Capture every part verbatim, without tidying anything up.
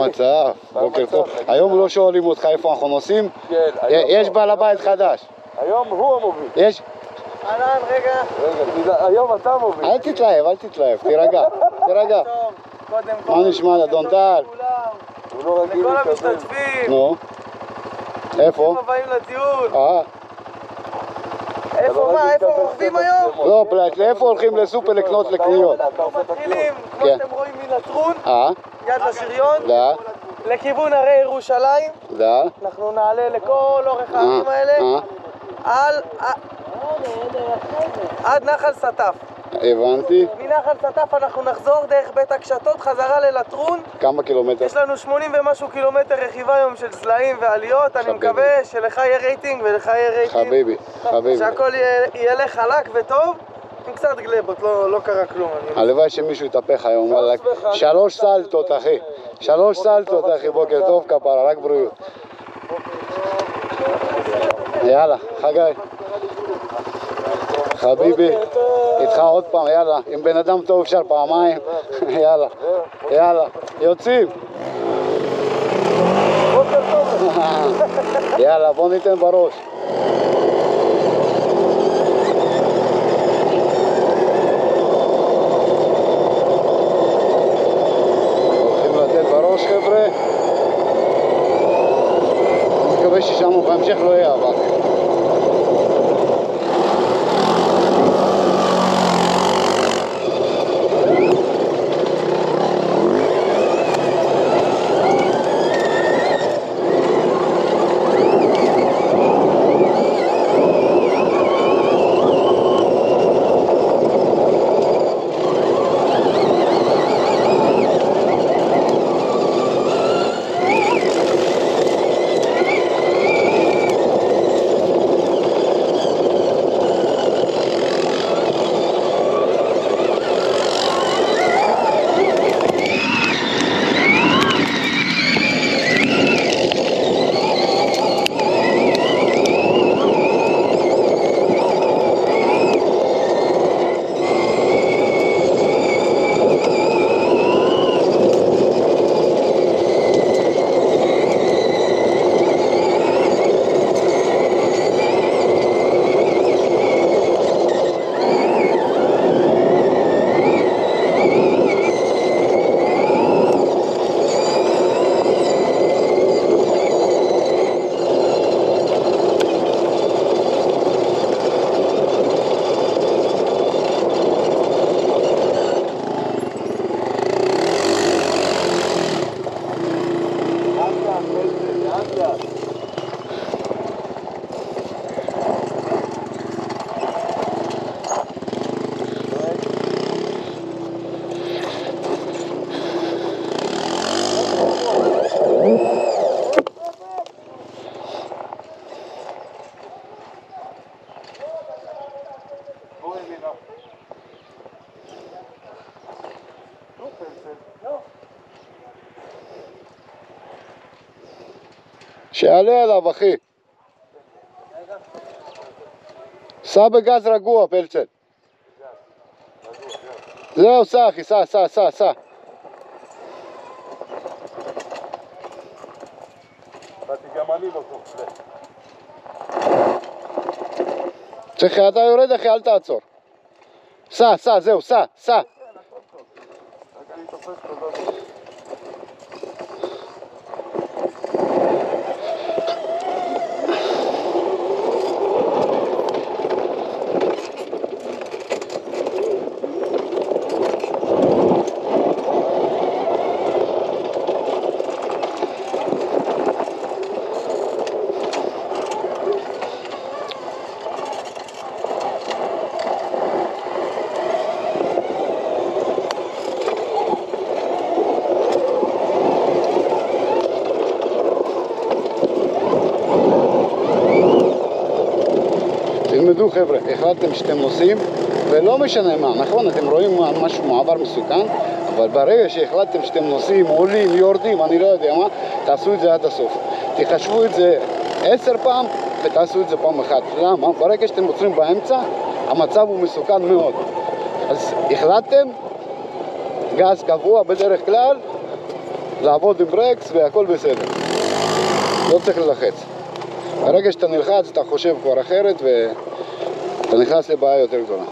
המצב? בוקר טוב. היום לא שואלים אותך איפה אנחנו נוסעים? כן. יש בעל הבית חדש. היום הוא המוביל. יש? אהלן, רגע. רגע, היום אתה מוביל. אל תתלהב, אל תתלהב, תירגע, תירגע. טוב, קודם כל. מה נשמע, אדון טל? הוא לא רגיל לכל להתקבל. המשתתפים. נו. איפה? ברוכים הבאים לטיול. אה? איפה מה? איפה רוכבים היום? לא, פלט, לאיפה הולכים לסופר לקנות לקניות? אנחנו מתחילים, כמו כן. שאתם רואים, מלטרון, אה? יד לשריון, דה, לכיוון הרי ירושלים. דה. אנחנו נעלה לכל אורך הערים האלה, אה, על... עד נחל סטף. הבנתי. מנחל סטף אנחנו נחזור דרך בית הקשתות חזרה ללטרון. כמה קילומטר? יש לנו שמונים ומשהו קילומטר רכיבה היום של סלעים ועליות. אני חביבי. מקווה שלך יהיה רייטינג ולך יהיה רייטינג. חביבי, חביבי. שהכל יהיה- יהיה לך חלק וטוב. עם קצת גלבות, לא, לא קרה כלום. אני- הלוואי שמישהו יתהפך היום, וואלה. שלוש סלטות, אחי. שלוש סלטות, אחי. בוקר טוב, כפרה, רק בריאות. יאללה, חגי. חביבי, איתך עוד פעם, יאללה. עם בן אדם טוב אפשר פעמיים. יאללה, יאללה. יוצאים. יאללה, בוא ניתן בראש. הולכים לתת בראש, חבר'ה. אני מקווה ששם בהמשך לא יהיה אבק. שיעלה עליו, אחי. סע בגז רגוע, פלצל. זהו, סע, אחי, סע, סע, סע, סע. באתי גם אני לא טוב. צריך, אתה יורד, אחי, אל תעצור. סע, סע, זהו, סע, סע. רק אני תופס תודה. תלמדו, חבר'ה, החלטתם שאתם נוסעים ולא משנה מה, נכון? אתם רואים משהו מעבר מסוכן, אבל ברגע שהחלטתם שאתם נוסעים, עולים, יורדים, אני לא יודע מה, תעשו את זה עד הסוף. תחשבו את זה עשר פעם ותעשו את זה פעם אחת. למה? ברגע שאתם עוצרים באמצע, המצב הוא מסוכן מאוד. אז החלטתם, גז קבוע בדרך כלל, לעבוד עם ברקס והכל בסדר. לא צריך ללחץ. ברגע שאתה נלחץ אתה חושב כבר אחרת ואתה נכנס לבעיה יותר גדולה.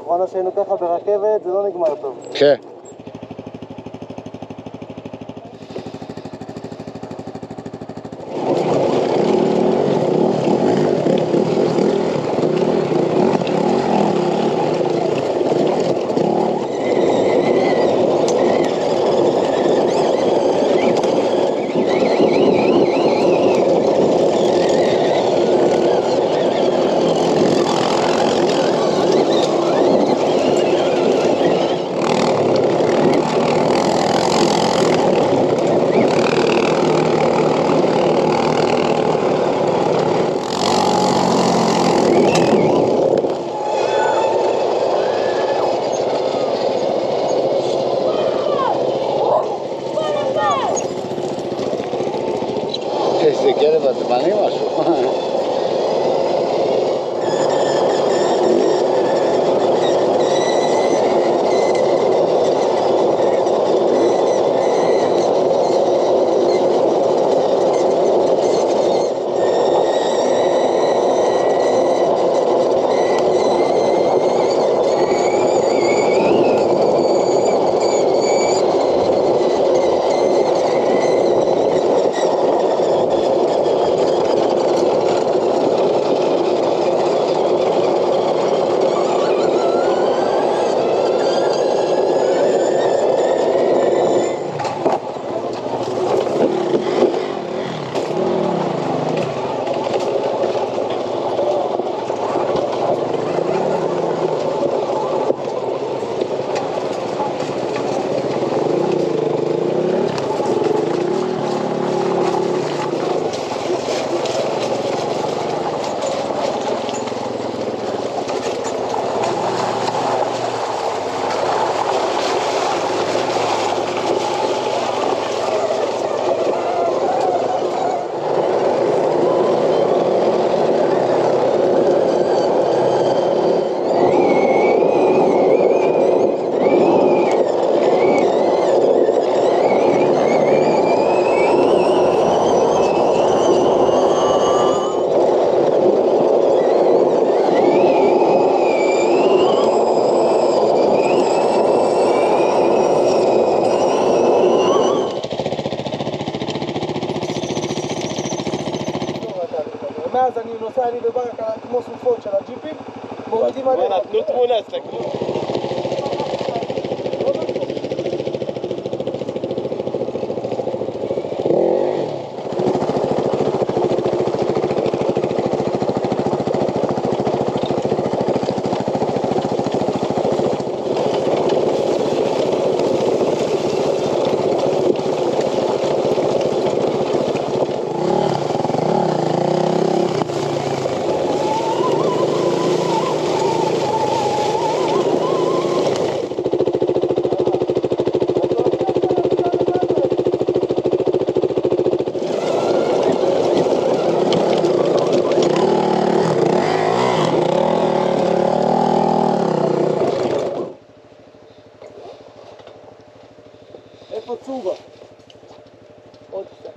האחרונה שהיינו ככה ברכבת, זה לא נגמר טוב. כן. איזה כלב עצבני משהו. מאז אני נוסע אני בברקה כמו סופות של הג'יפים, מורידים עליהם. נתנו תמונה, תסתכלו. איפה צובה? עוד קצת.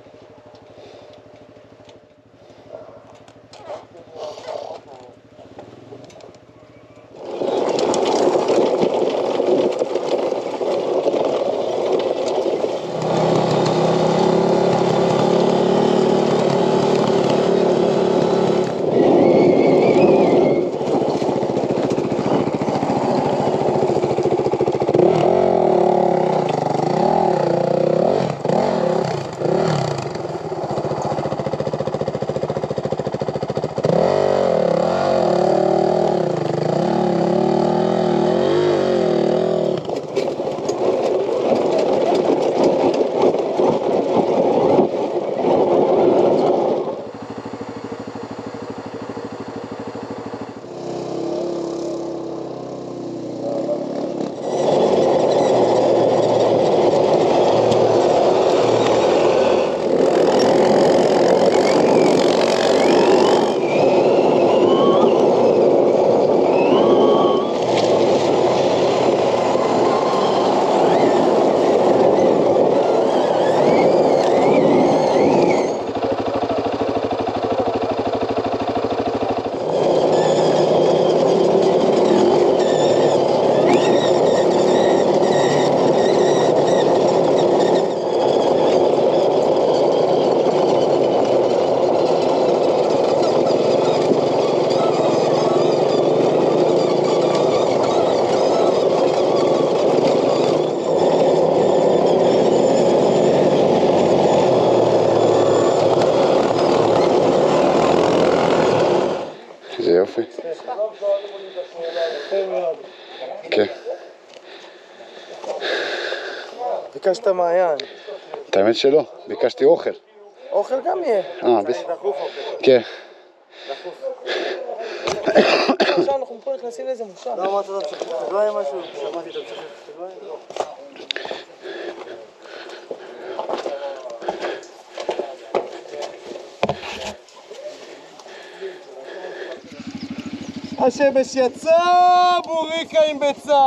ביקשת מעיין. את האמת שלא, ביקשתי אוכל. אוכל גם יהיה. אה, בסדר. כן. עכשיו אנחנו פה נכנסים לאיזה מושב. לא אמרת לו, לא היה משהו, שמעתי את המשך חגויים? לא. השמש יצא, בוריקה עם ביצה!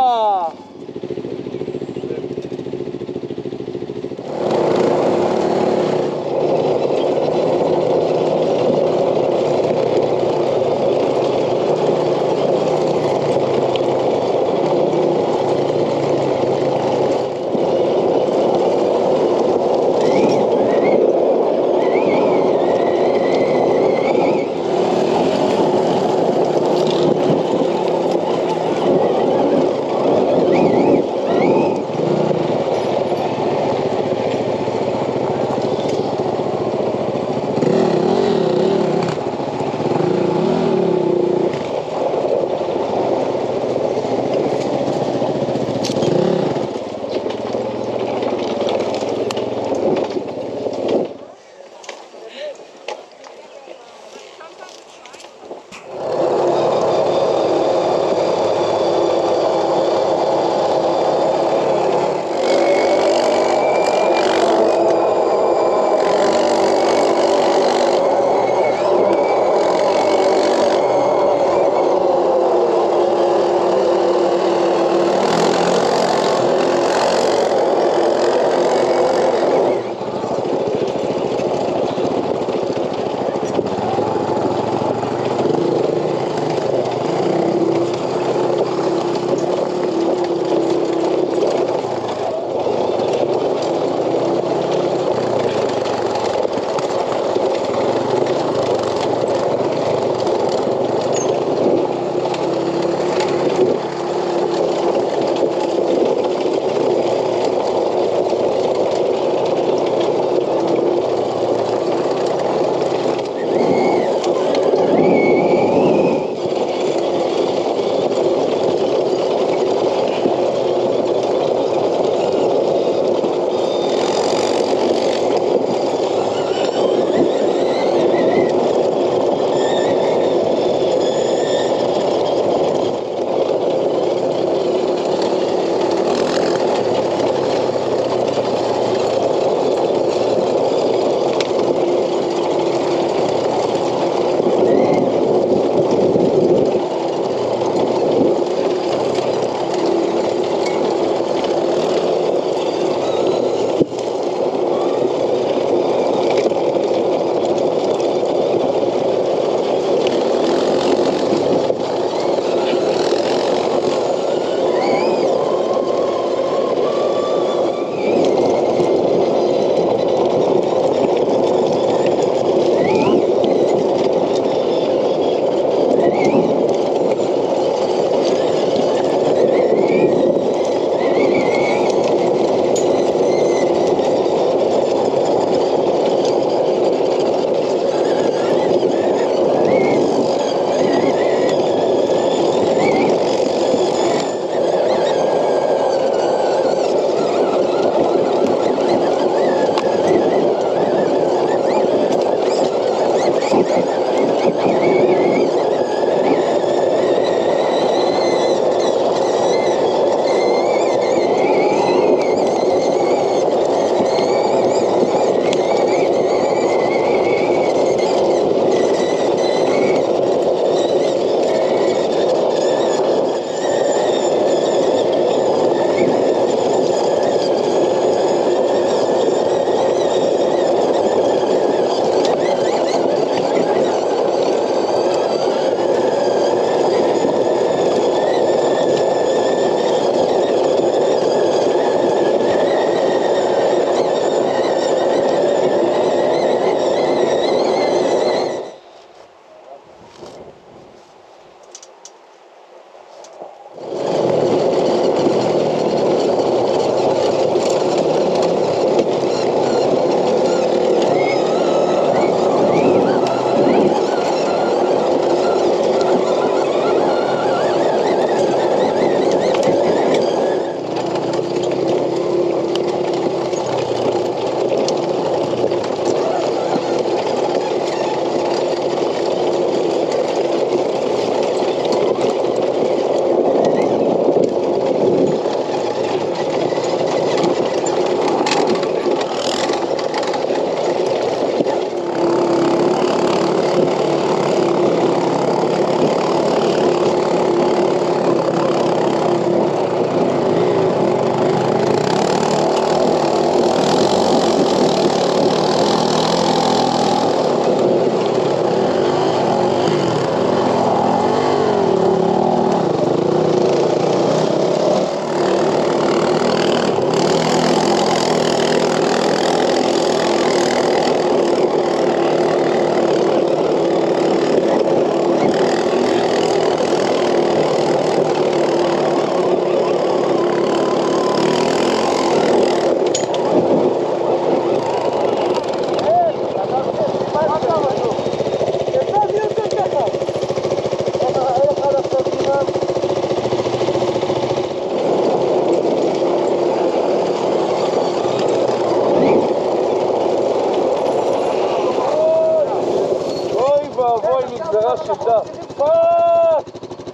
שיטה. פאק!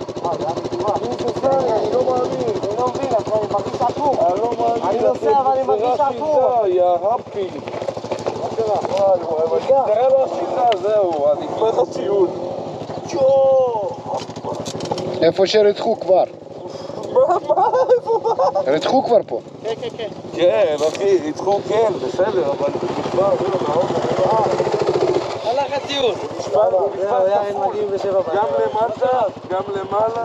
אני לא מאמין. אני לא מבין, אני מרגיש עקום. אני לא מאמין. אני נוסע ואני מרגיש עקום. יא הפי. מה קרה? וואי וואי, תראה לו השיטה, זהו, אני אקבע לך ציון. איפה שרצחו כבר? מה, מה, איפה מה? רצחו כבר פה. כן, כן, כן. כן, אחי, ריצחו כן, בסדר, אבל הוא נשבר, זהו, נאור, הלך הטיול. הוא נשבר, הוא נשבר יין כפול. מגיעים בשבע בערב. גם למטה, גם למעלה.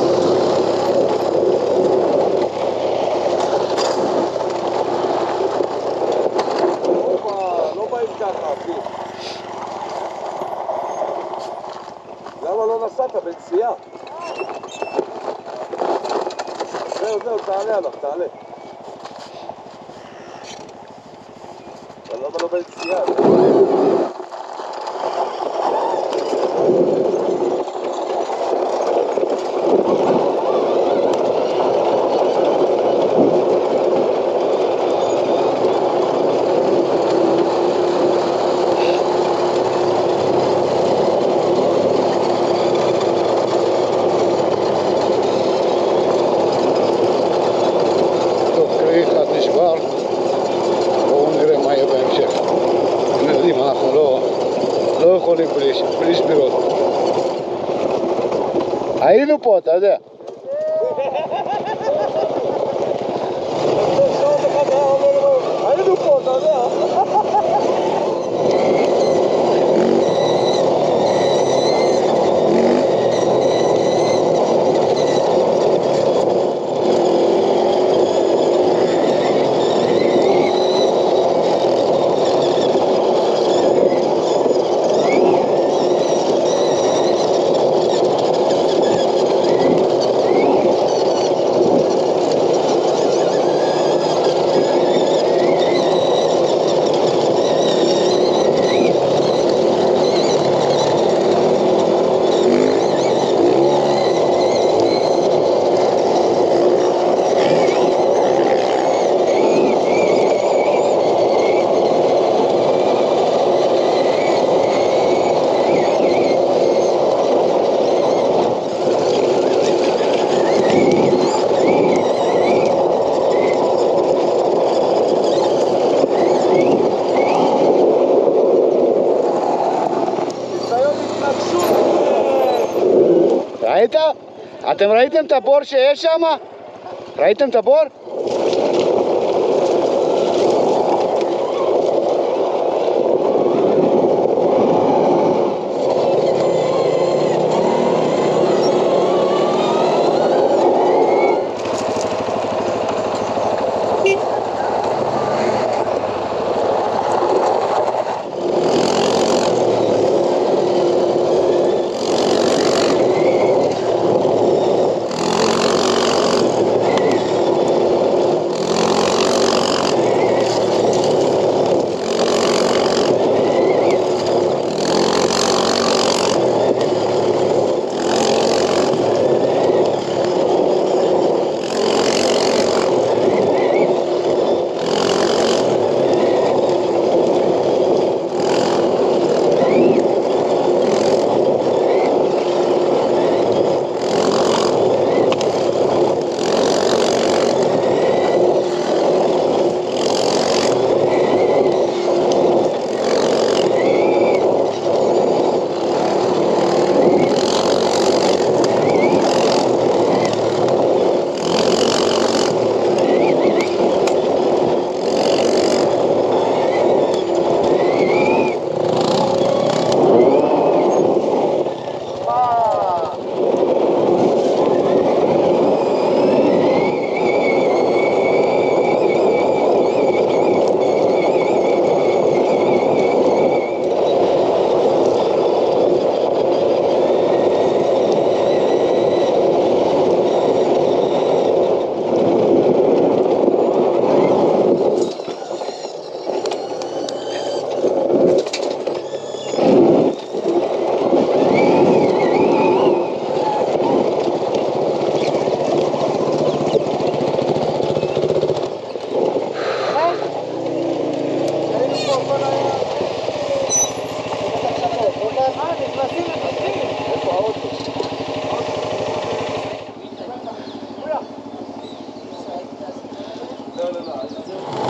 לא באים ככה, אחי. למה לא נסעת בנסיעה? זהו, זהו, תעלה עליו, תעלה. אבל למה לא בנסיעה? טוב, כלי אחד נשבר. בואו נראה מה יהיה בהמשך. אתם יודעים, אנחנו לא, לא יכולים בלי, בלי שבירות. היינו פה, אתה יודע. היינו פה, אתה יודע. ראית? אתם ראיתם את הבור שיש שם? ראיתם את הבור? אז זהו.